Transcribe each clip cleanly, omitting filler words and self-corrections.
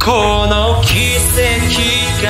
この奇跡が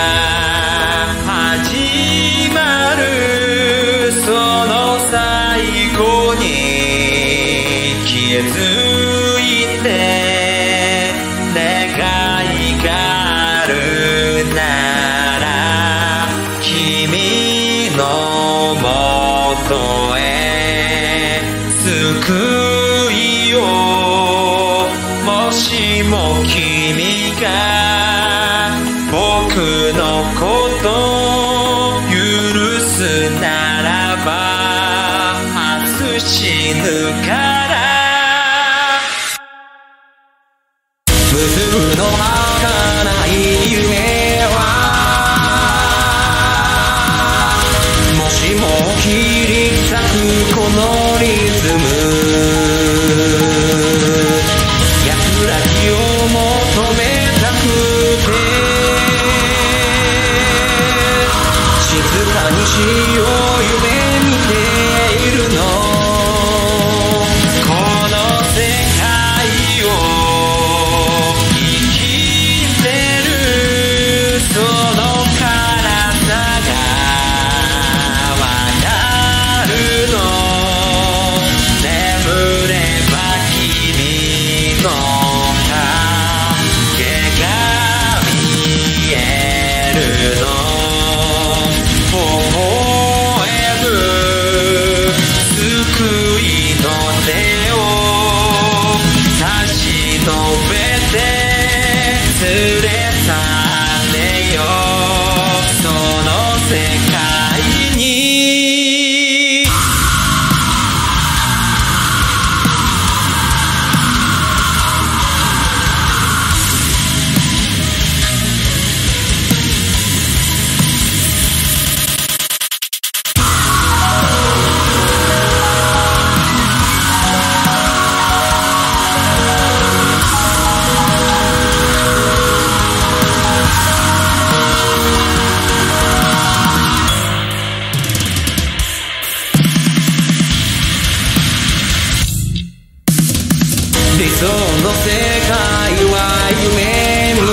始まるその最後に気づいて願いがあるなら君のもとへ救いをもしも君が僕のことを許すならば明日死ぬから無数の儚い夢はもしも切り裂くこのリズム安らぎを求めたくて静かに死を夢見ているのこの世界を生きてるその体がわかるの眠れば君の影が見えるの微笑む救いの手を差し伸べて連れ去ってよその世界に理想の世界は夢見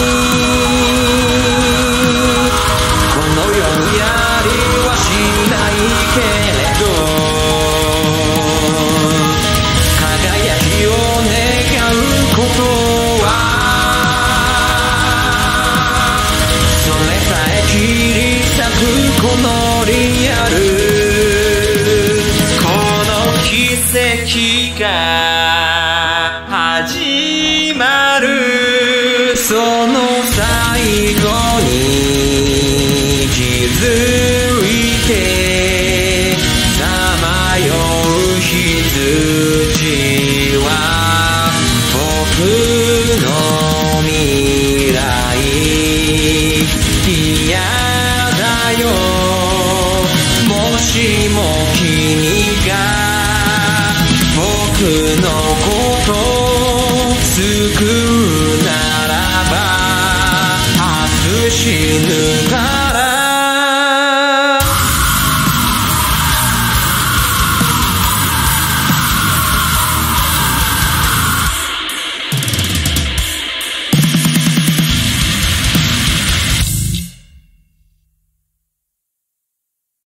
この世にありはしないけれど輝きを願うことはそれさえ切り裂くこのリアルこの奇跡が始まるその最後に気づいてさまよう羊は僕の未来嫌だよもしも君が僕のことを救う